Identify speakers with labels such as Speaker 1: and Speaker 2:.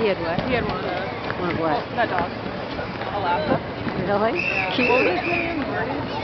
Speaker 1: He had what?
Speaker 2: He had one of those.
Speaker 1: One of what?
Speaker 2: That dog. Alaska.
Speaker 1: Really?
Speaker 2: Yeah.
Speaker 1: Cute.
Speaker 2: What was his name? Birdie?